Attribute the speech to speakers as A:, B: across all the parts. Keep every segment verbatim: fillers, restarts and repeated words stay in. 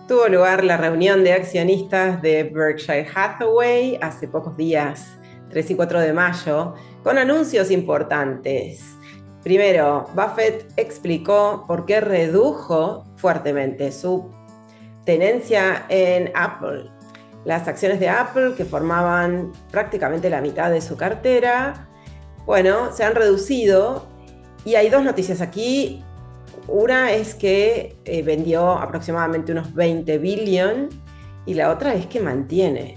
A: Tuvo lugar la reunión de accionistas de Berkshire Hathaway hace pocos días, tres y cuatro de mayo, con anuncios importantes. Primero, Buffett explicó por qué redujo fuertemente su tenencia en Apple. Las acciones de Apple, que formaban prácticamente la mitad de su cartera, bueno, se han reducido y hay dos noticias aquí. Una es que eh, vendió aproximadamente unos veinte billones y la otra es que mantiene,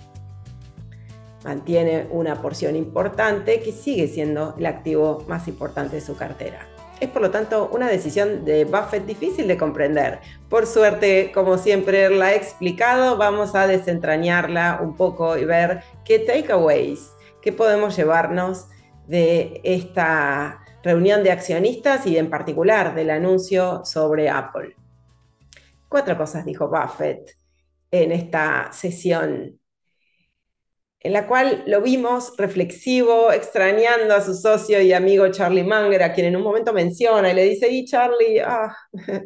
A: mantiene una porción importante que sigue siendo el activo más importante de su cartera. Es por lo tanto una decisión de Buffett difícil de comprender. Por suerte, como siempre la he explicado, vamos a desentrañarla un poco y ver qué takeaways, qué podemos llevarnos de esta reunión de accionistas y en particular del anuncio sobre Apple. Cuatro cosas dijo Buffett en esta sesión, en la cual lo vimos reflexivo, extrañando a su socio y amigo Charlie Munger, a quien en un momento menciona y le dice, y Charlie, ah.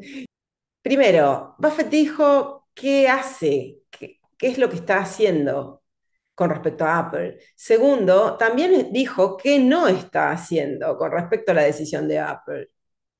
A: Primero, Buffett dijo qué hace, qué, qué es lo que está haciendo con respecto a Apple. Segundo, también dijo qué no está haciendo con respecto a la decisión de Apple.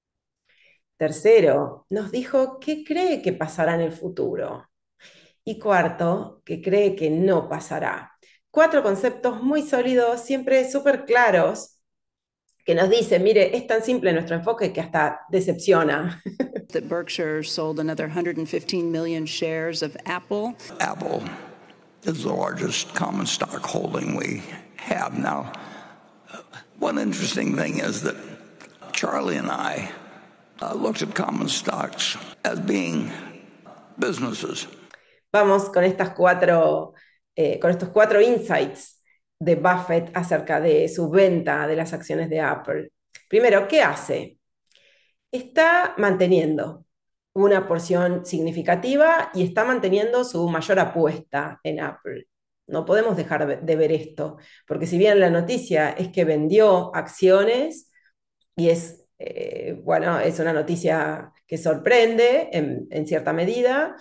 A: Tercero, nos dijo qué cree que pasará en el futuro. Y cuarto, que cree que no pasará. Cuatro conceptos muy sólidos, siempre súper claros, que nos dicen, mire, es tan simple nuestro enfoque que hasta decepciona.
B: That Berkshire sold another one hundred fifteen million shares of Apple.
C: Apple is the largest common stock holding we have now. Uh, one interesting thing is that Charlie and I uh, looked at common stocks as being businesses.
A: Vamos con estas cuatro, eh, con estos cuatro insights de Buffett acerca de su venta de las acciones de Apple. Primero, ¿qué hace? Está manteniendo una porción significativa y está manteniendo su mayor apuesta en Apple. No podemos dejar de ver esto, porque si bien la noticia es que vendió acciones, y es, eh, bueno, es una noticia que sorprende en, en cierta medida,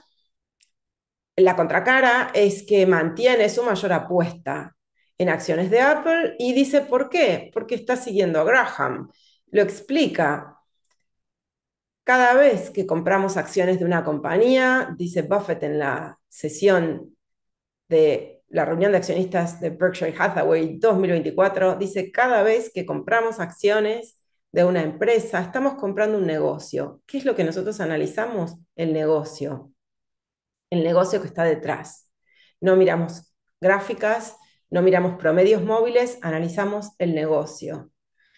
A: la contracara es que mantiene su mayor apuesta en acciones de Apple y dice ¿por qué? Porque está siguiendo a Graham. Lo explica. Cada vez que compramos acciones de una compañía, dice Buffett en la sesión de la reunión de accionistas de Berkshire Hathaway dos mil veinticuatro, dice cada vez que compramos acciones de una empresa, estamos comprando un negocio. ¿Qué es lo que nosotros analizamos? El negocio. El negocio que está detrás. No miramos gráficas, no miramos promedios móviles, analizamos el negocio.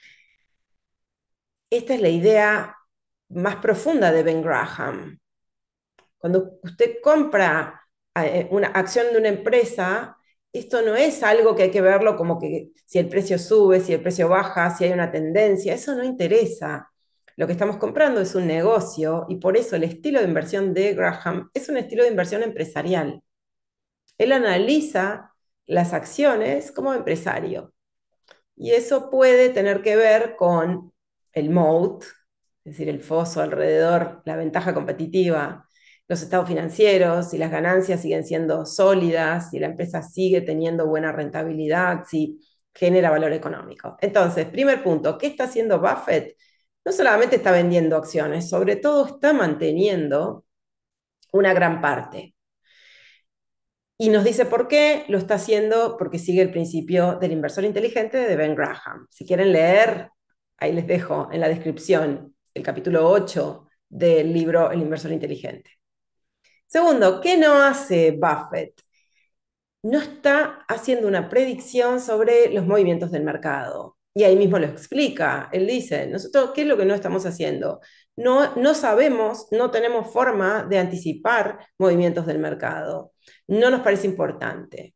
A: Esta es la idea más profunda de Ben Graham. Cuando usted compra una acción de una empresa, esto no es algo que hay que verlo como que si el precio sube, si el precio baja, si hay una tendencia, eso no interesa. Lo que estamos comprando es un negocio y por eso el estilo de inversión de Graham es un estilo de inversión empresarial. Él analiza las acciones como empresario y eso puede tener que ver con el moat, es decir, el foso alrededor, la ventaja competitiva, los estados financieros, si las ganancias siguen siendo sólidas, si la empresa sigue teniendo buena rentabilidad, si genera valor económico. Entonces, primer punto, ¿qué está haciendo Buffett? No solamente está vendiendo acciones, sobre todo está manteniendo una gran parte. Y nos dice por qué, lo está haciendo porque sigue el principio del inversor inteligente de Ben Graham. Si quieren leer, ahí les dejo en la descripción el capítulo ocho del libro El inversor inteligente. Segundo, ¿qué no hace Buffett? No está haciendo una predicción sobre los movimientos del mercado. Y ahí mismo lo explica. Él dice, nosotros, ¿qué es lo que no estamos haciendo? No, no sabemos, no tenemos forma de anticipar movimientos del mercado. No nos parece importante.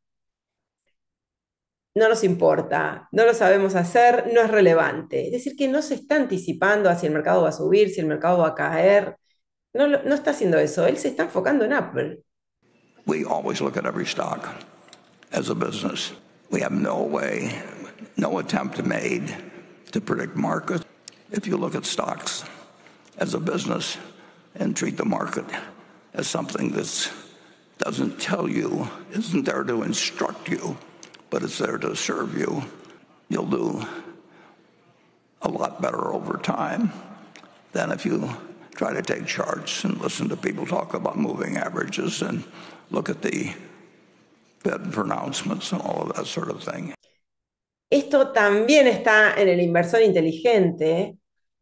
A: No nos importa, no lo sabemos hacer, no es relevante. Es decir, que no se está anticipando a si el mercado va a subir, si el mercado va a caer. No, no está haciendo eso, él se está enfocando en Apple.
C: We always look at every stock as a business. We have no way, no attempt made to predict markets. If you look at stocks as a business and treat the market as something that's doesn't tell you, isn't there to instruct you, but it's there to serve you, you'll do a lot better over time than if you try to take charts and listen to people talk about moving averages and look at the Fed pronouncements and all of that sort of thing.
A: Esto también está en El Inversor Inteligente,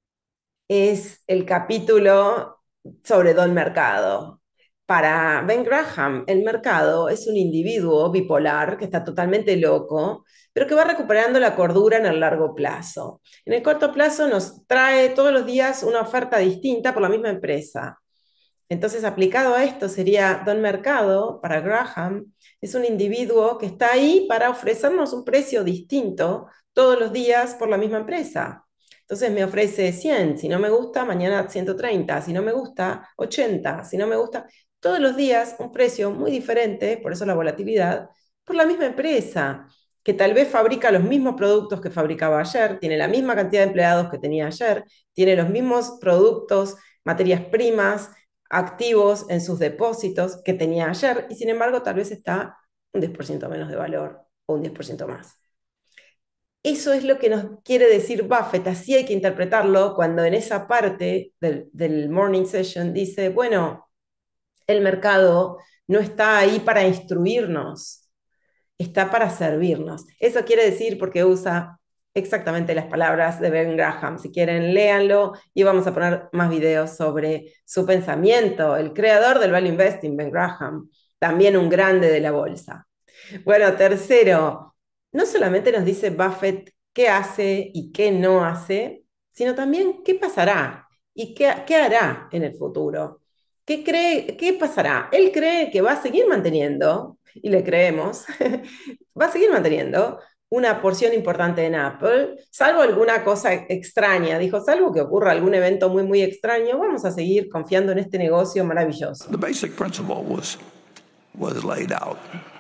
A: es el capítulo sobre Don Mercado. Para Ben Graham, el mercado es un individuo bipolar que está totalmente loco, pero que va recuperando la cordura en el largo plazo. En el corto plazo nos trae todos los días una oferta distinta por la misma empresa. Entonces, aplicado a esto sería Don Mercado, para Graham, es un individuo que está ahí para ofrecernos un precio distinto todos los días por la misma empresa. Entonces me ofrece cien, si no me gusta, mañana ciento treinta, si no me gusta, ochenta, si no me gusta, todos los días un precio muy diferente, por eso la volatilidad, por la misma empresa, que tal vez fabrica los mismos productos que fabricaba ayer, tiene la misma cantidad de empleados que tenía ayer, tiene los mismos productos, materias primas, activos en sus depósitos que tenía ayer, y sin embargo tal vez está un diez por ciento menos de valor o un diez por ciento más. Eso es lo que nos quiere decir Buffett, así hay que interpretarlo cuando en esa parte del, del morning session dice, bueno, el mercado no está ahí para instruirnos, está para servirnos. Eso quiere decir porque usa exactamente las palabras de Ben Graham. Si quieren, léanlo y vamos a poner más videos sobre su pensamiento. El creador del Value Investing, Ben Graham, también un grande de la bolsa. Bueno, tercero, no solamente nos dice Buffett qué hace y qué no hace, sino también qué pasará y qué, qué hará en el futuro. ¿Qué cree, qué pasará? Él cree que va a seguir manteniendo, y le creemos, va a seguir manteniendo una porción importante en Apple, salvo alguna cosa extraña. Dijo, salvo que ocurra algún evento muy, muy extraño, vamos a seguir confiando en este negocio maravilloso.
C: The basic principle was, was laid out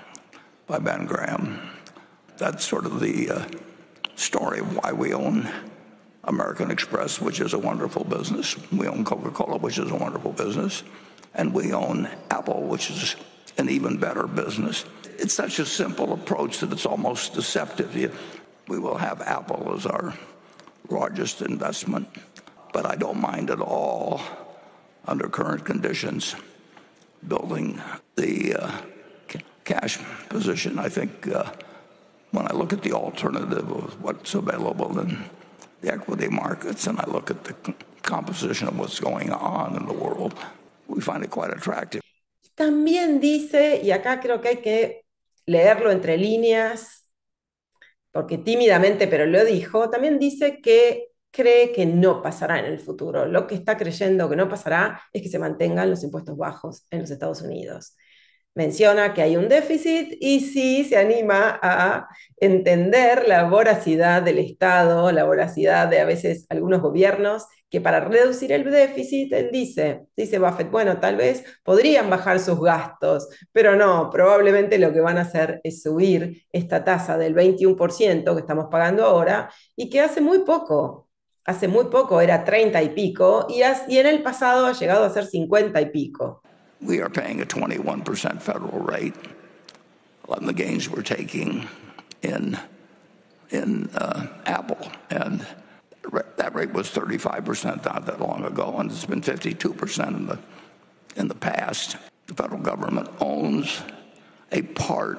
C: by Ben Graham. That's sort of the uh, story of why we own American Express, which is a wonderful business. We own Coca-Cola, which is a wonderful business. And we own Apple, which is an even better business. It's such a simple approach that it's almost deceptive. You, we will have Apple as our largest investment, but I don't mind at all, under current conditions, building the uh, cash position. I think uh, when I look at the alternative of what's available in the equity markets and I look at the composition of what's going on in the world, we find it quite attractive.
A: También dice, y acá creo que hay que leerlo entre líneas, porque tímidamente, pero lo dijo, también dice que cree que no pasará en el futuro. Lo que está creyendo que no pasará es que se mantengan los impuestos bajos en los Estados Unidos. Menciona que hay un déficit y sí se anima a entender la voracidad del Estado, la voracidad de a veces algunos gobiernos, que para reducir el déficit, él dice, dice Buffett, bueno, tal vez podrían bajar sus gastos, pero no, probablemente lo que van a hacer es subir esta tasa del veintiuno por ciento que estamos pagando ahora y que hace muy poco, hace muy poco era treinta y pico y, y en el pasado ha llegado a ser cincuenta y pico.
C: We are paying a twenty-one percent federal rate on the gains we're taking in, in uh, Apple. And that rate was thirty-five percent not that long ago, and it's been fifty-two percent in the, in the past. The federal government owns a part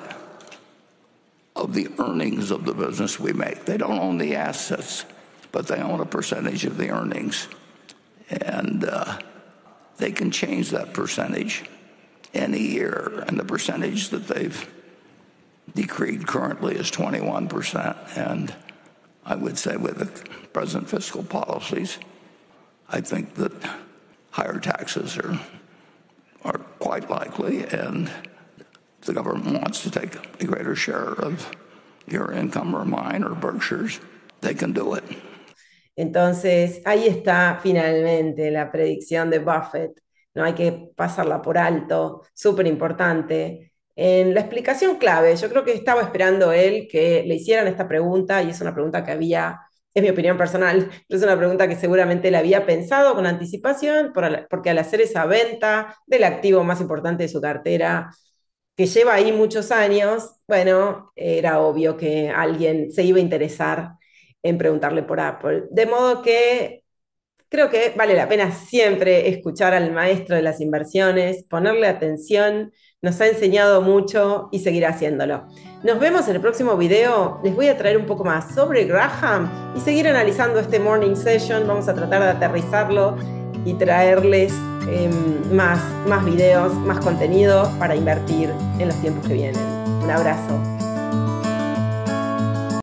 C: of the earnings of the business we make. They don't own the assets, but they own a percentage of the earnings. And uh, they can change that percentage any year, and the percentage that they've decreed currently is twenty-one percent. And I would say with the present fiscal policies, I think that higher taxes are, are quite likely, and if the government wants to take a greater share of your income or mine or Berkshire's, they can do it.
A: Entonces, ahí está finalmente la predicción de Buffett. No hay que pasarla por alto, súper importante. En la explicación clave, yo creo que estaba esperando él que le hicieran esta pregunta, y es una pregunta que había, es mi opinión personal, pero es una pregunta que seguramente él había pensado con anticipación, porque al hacer esa venta del activo más importante de su cartera, que lleva ahí muchos años, bueno, era obvio que alguien se iba a interesar en preguntarle por Apple. De modo que creo que vale la pena siempre escuchar al maestro de las inversiones, ponerle atención, nos ha enseñado mucho y seguirá haciéndolo. Nos vemos en el próximo video. Les voy a traer un poco más sobre Graham y seguir analizando este morning session. Vamos a tratar de aterrizarlo y traerles eh, más, más videos, más contenido para invertir en los tiempos que vienen. Un abrazo.